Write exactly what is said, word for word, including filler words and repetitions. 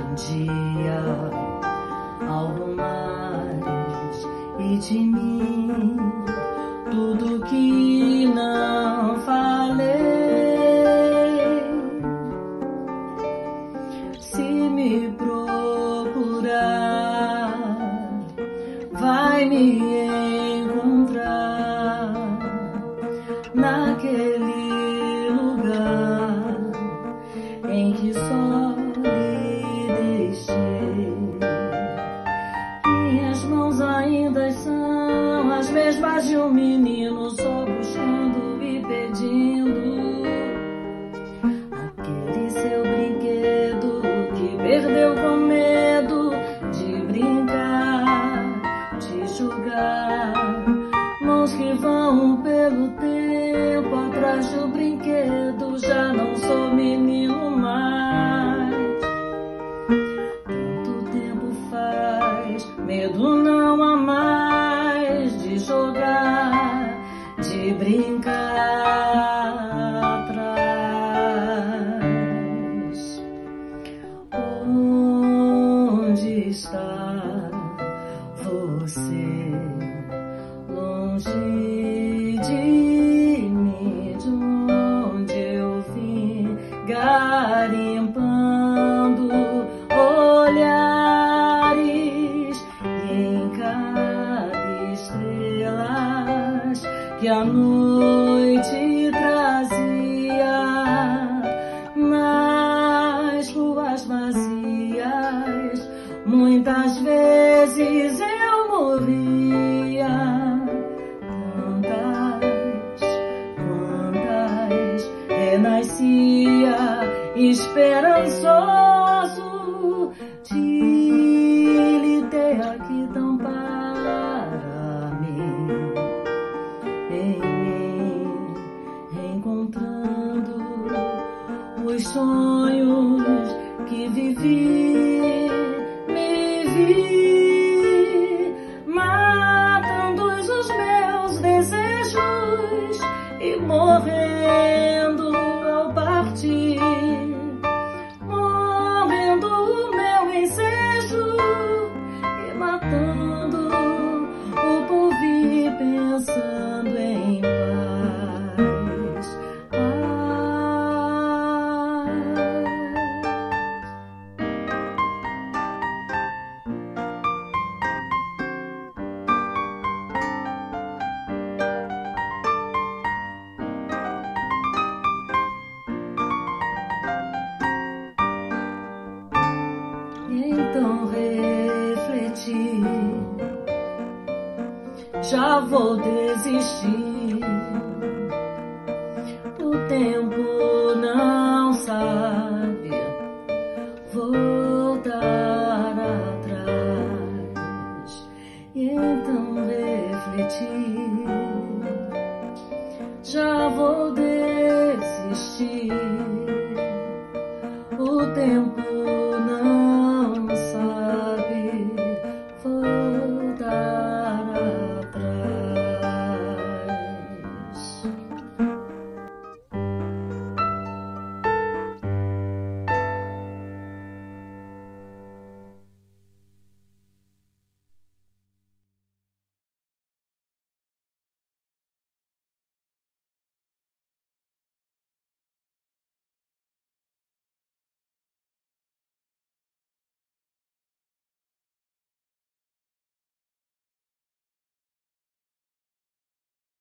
um dia algo mais e de mim tudo que não falei. Se me procurar, vai me encontrar naquele lugar em que só lhe deixei. Minhas mãos ainda são as mesmas de um menino, só puxando e pedindo aquele seu brinquedo que perdeu com medo de brincar, de jogar. Mãos que vão pelo tempo atrás do brinquedo, já não sou menino mais. Tanto tempo faz, medo não há mais de jogar, de brincar atrás. Onde está você? Longe de mim, de onde eu vim, garimpando olhares, e em cada estrela que a noite trazia, nas ruas vazias, muitas vezes eu morria. Renascia esperançoso de lhe ter aqui tão para mim, em mim, encontrando os sonhos que vivi, me vi, matando os meus desejos e morrendo ao partir, morrendo o meu ensejo e matando o porvir, pensando em paz. Então refleti, já vou desistir. O tempo não sabe voltar atrás. E então refleti,